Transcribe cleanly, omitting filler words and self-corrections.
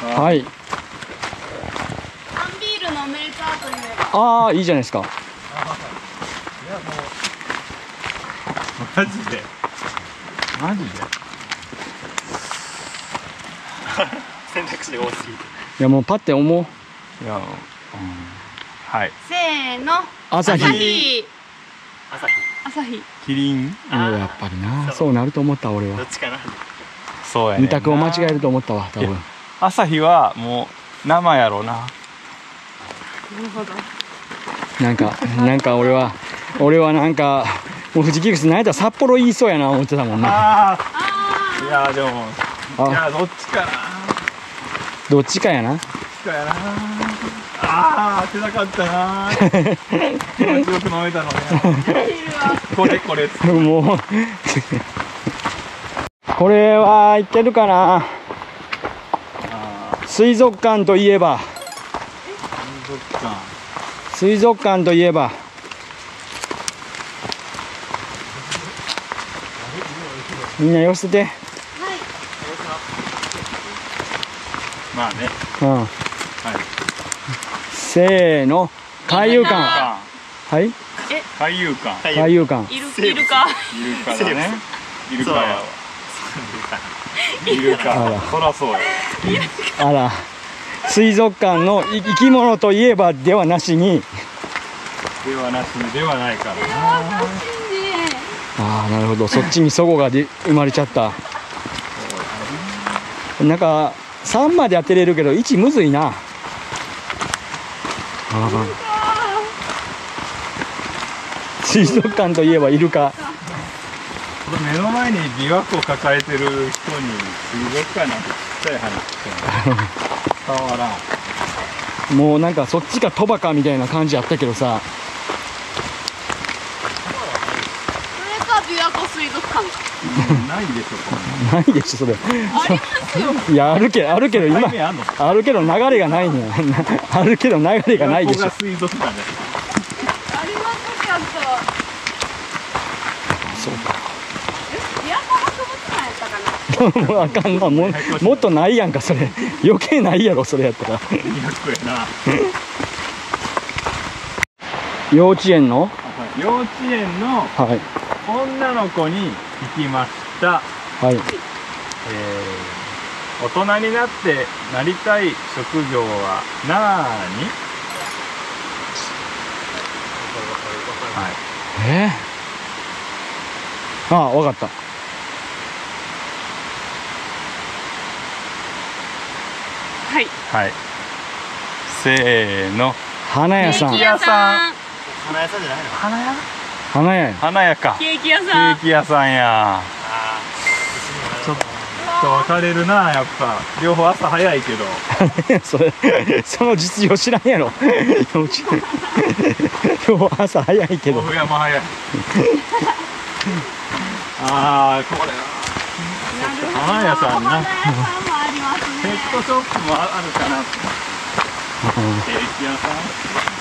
はい。 缶ビールのメーカーという。 ああ、いいじゃないですか。 いやもうマジでマジで選択肢が多すぎて。 いやもうパッて思う。 いや、はい。 せーの。 朝日。 朝日。 キリン。 やっぱりな、そうなると思った俺は。 どっちかな。そうやね。 二択を間違えると思ったわ、多分。 朝日はもう生やろうな。 なるほど。 なんか俺はなんかもう富士キックス何やったら札幌言いそうやな思ってたもんね。 ああ。いやでも。いやどっちかな。 どっちかやな。 どっちかやな。ああ当てなかったな。気持ちよく飲めたのね。これ。 もうこれはいけるかな。水族館といえば。水族館といえば。みんな寄せて。 まあね。 うん。 はい。 せーの。海遊館。はい。 海遊館。 海遊館。 イルカ。 イルカだね。イルカやわ。イルカ。そらそうや。 あら。水族館の生き物といえばではなしに。 ではなしにではないからな。 ああ、なるほど。そっちに齟齬が生まれちゃった。なんか3まで当てれるけど1むずいな。水族館といえばイルカ。 目の前に琵琶湖を抱えてる人に水族館なんてちっちゃい話しても伝わらん。 もうなんかそっちか鳥羽かみたいな感じやったけどさ。 それか琵琶湖水族館か。 ないでしょこないでしょそれ。 ありますよ。 いやあるけど今あんのあるけど流れがないね。あるけど流れがないでしょ。 琵琶湖が水族館で。 ありますちゃんと。 そうか。 琵琶湖博物館やったかな。 もうあかんな。もっとないやんかそれ。余計ないやろそれやったら。 200円な。 幼稚園の幼稚園のはい女の子に聞きました。 はい。 大人になってなりたい職業はなーに？はい。 ああ、わかった。 はい。 はい。せーの。 花屋さん。 ケーキ屋さん。 花屋さんじゃないの？花屋？ 花屋や。 花屋か。 ケーキ屋ケさん。 ーキ屋さんや。ちょっと分かれるなやっぱ。両方朝早いけど。 その実情知らんやろ。今日朝早いけど。 豆腐屋も早い。ああこれ。花屋さんな。 花屋さんもありますね。 ペットショップもあるかな。ケーキ屋さん。